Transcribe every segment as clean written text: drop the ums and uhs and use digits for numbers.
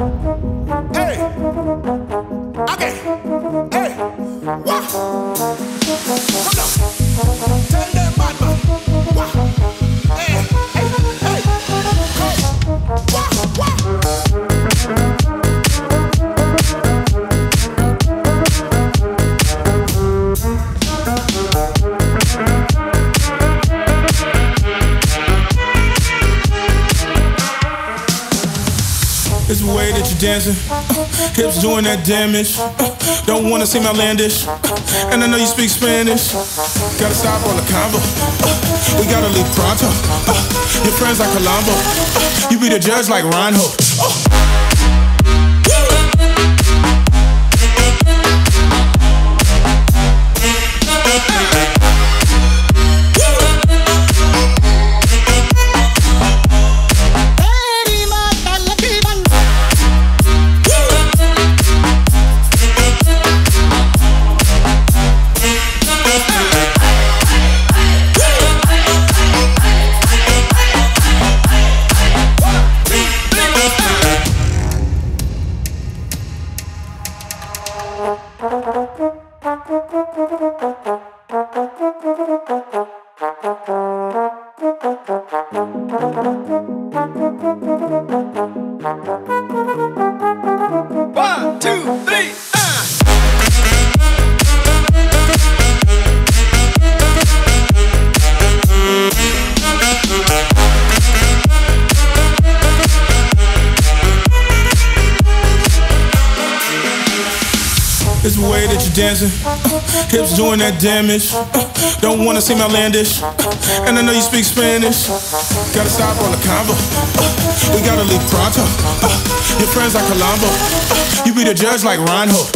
Hey, okay, hey, what? Hold on, tell them madman. What? Hey, hey, hey, hey, what? It's the way that you're dancing, hips doing that damage. Don't wanna seem outlandish, and I know you speak Spanish. Gotta stop on the combo, we gotta leave pronto. Your friends like Colombo, you be the judge like Reinhold. One, two, three, It's the way that you're dancing, hips doing that damage. Don't wanna seem outlandish, and I know you speak Spanish. Gotta stop on the combo, we gotta leave pronto. Your friends like Colombo, you be the judge like Reinhold.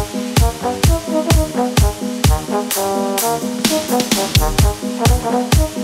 Thank you.